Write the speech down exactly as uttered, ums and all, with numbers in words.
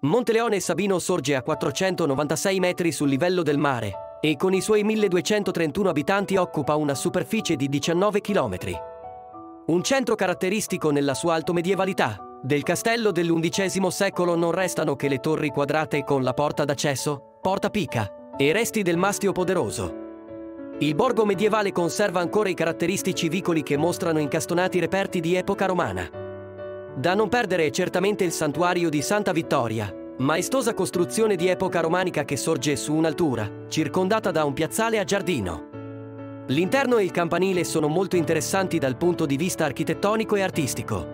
Monteleone Sabino sorge a quattrocentonovantasei metri sul livello del mare e con i suoi milleduecentotrentuno abitanti occupa una superficie di diciannove chilometri. Un centro caratteristico nella sua altomedievalità. Del castello dell'undicesimo secolo non restano che le torri quadrate con la porta d'accesso, porta Pica, e resti del mastio poderoso. Il borgo medievale conserva ancora i caratteristici vicoli che mostrano incastonati reperti di epoca romana. Da non perdere è certamente il santuario di Santa Vittoria, maestosa costruzione di epoca romanica che sorge su un'altura, circondata da un piazzale a giardino. L'interno e il campanile sono molto interessanti dal punto di vista architettonico e artistico.